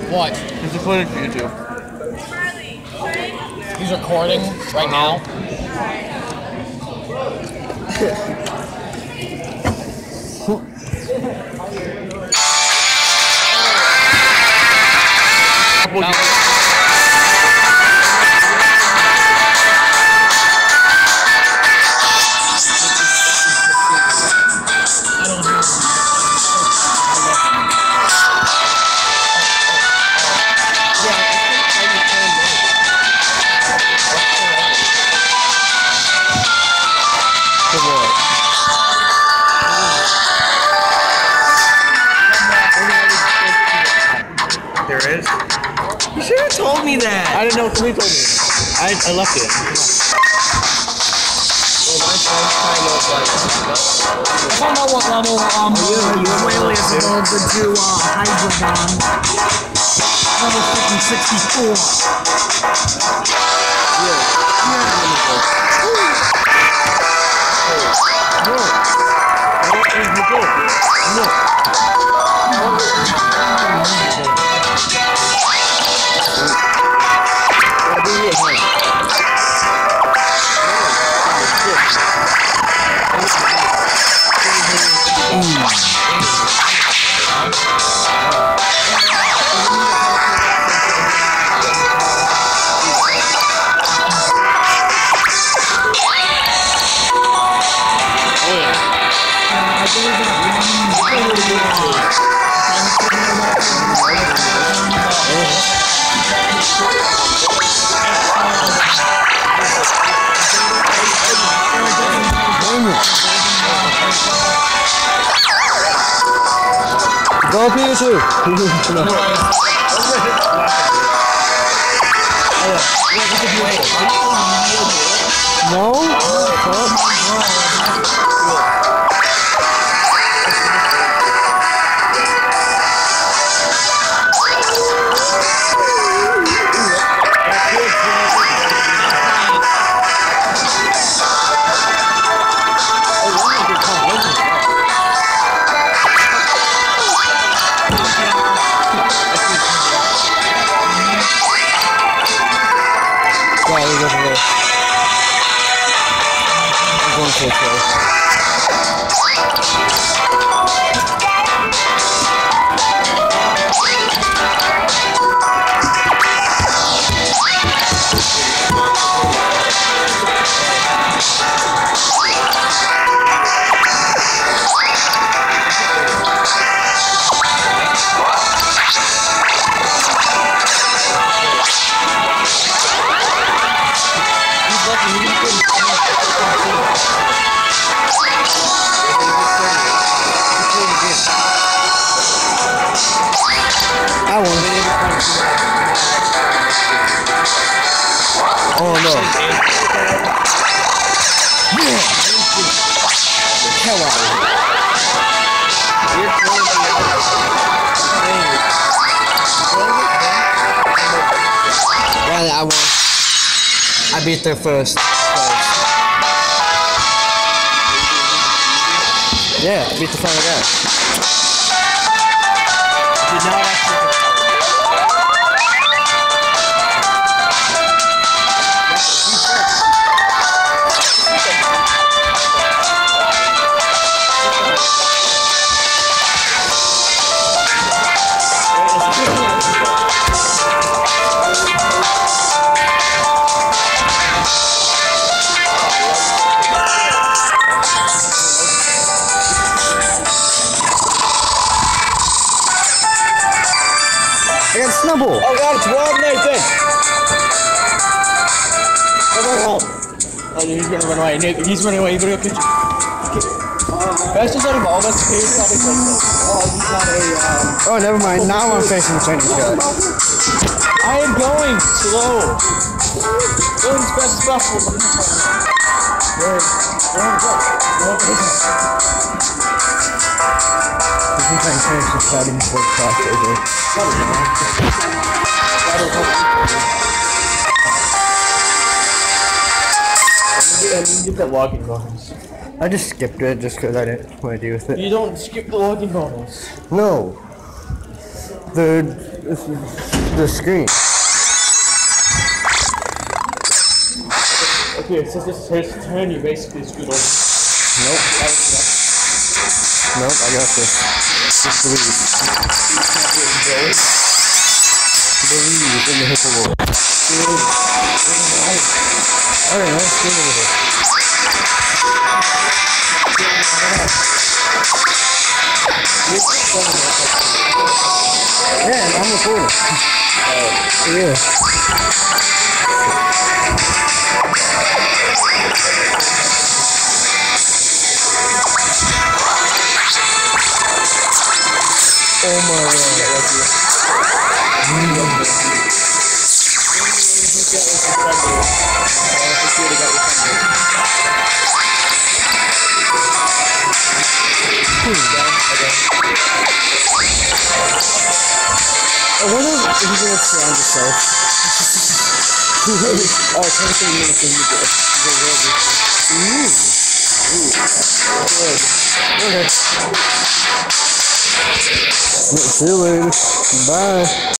What? It's recorded for YouTube. He's recording right now. There is? You should have told me that. I didn't know. Somebody told me. I left it. Well, my friend's kind of like. I don't know what level You whale is evolved into Hydrodon. Level freaking 64. Go Pikachu! No? Oh no. Hell out of here. Yeah, I won. I beat their first. Yeah, I beat the final guy. I got Snubbull! Oh god, it's Wild Nathan! Oh, he's gonna run away. Nathan, he's running away. You better go catch him. Fastest out of all of us, he's probably like this. Oh, he's not a, Oh, never mind. Now I'm facing the training field. I am going slow. Going as fast as possible. Where? This is like finish the starting before crossover. Get that walking bonus. I just skipped it just because I didn't want to deal with it. You don't skip the walking bonus. No. the screen. Okay, since this is his turn, you basically screwed over. Nope. Nope, I got this. Just believe. Believe in the hippo world. Alright, let's get over here. Yeah, I'm recording. Yeah. Oh my god. I wonder if he's gonna surround himself. Oh, 23 minutes and he's good. Okay. See you later. Bye.